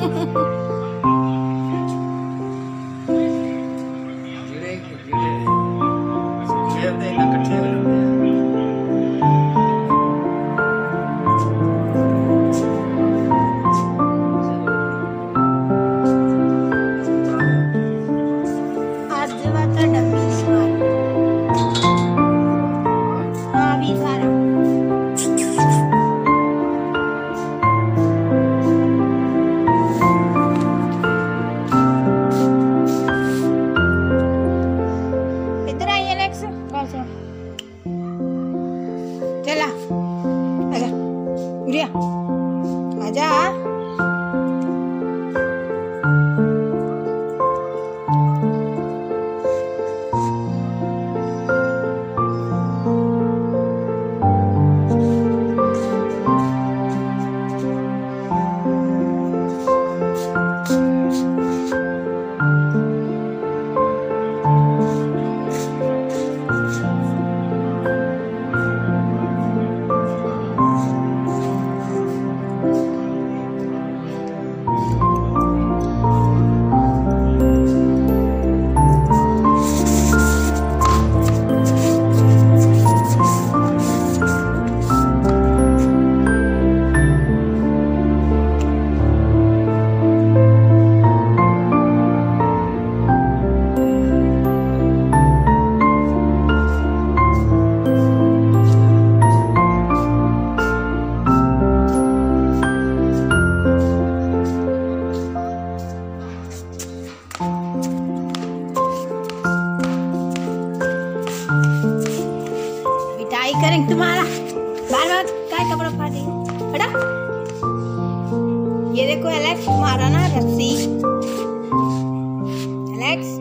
चला आजा गुड़िया आजा। करेंगे तुम्हारा बार बार क्या कपड़ा फाटे हटा। ये देखो एलेक्स तुम्हारा ना रस्सी। एलेक्स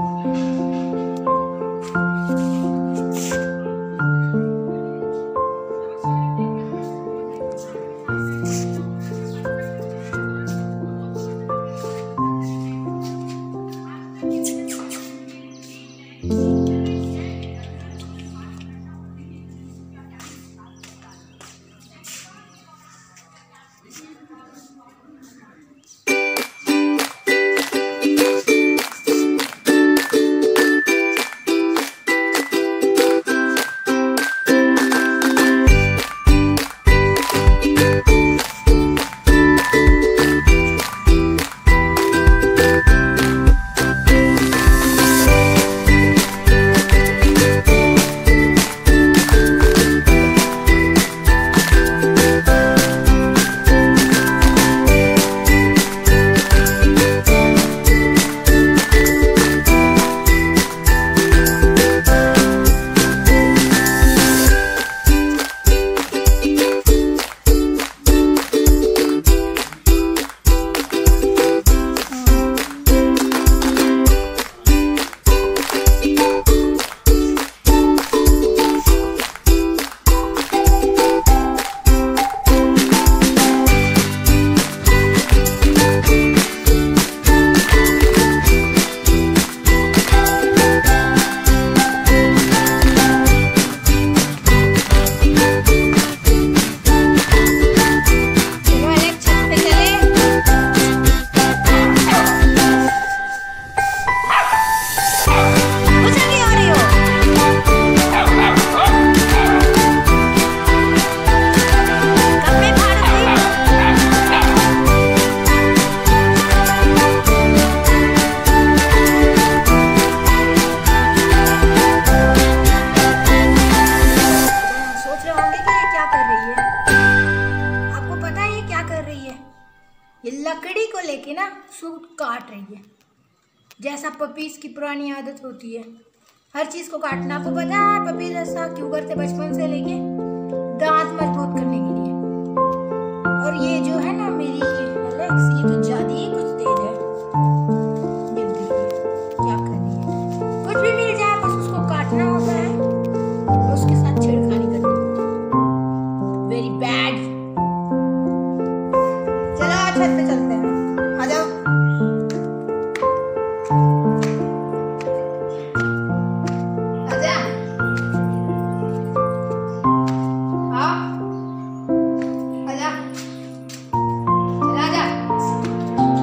लकड़ी को लेके ना सूट काट रही है, जैसा पपीज की पुरानी आदत होती है हर चीज को काटना। आपको पता है पपीज ऐसा क्यों करते बचपन से लेके दांत मजबूत करने के लिए। और ये जो है ना मेरी एलेक्स ये तो ज्यादा ही कुछ तेज है। ये देखिए क्या कर रही है, कुछ भी मिल जाए बस उसको काटना होता है और उसके साथ छेड़खानी करनी होती है। Very bad. चलो छत पे चलते हैं, आ जाओ। आजा, हाँ, आजा, चला जा।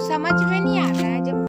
समझ में नहीं आता है जब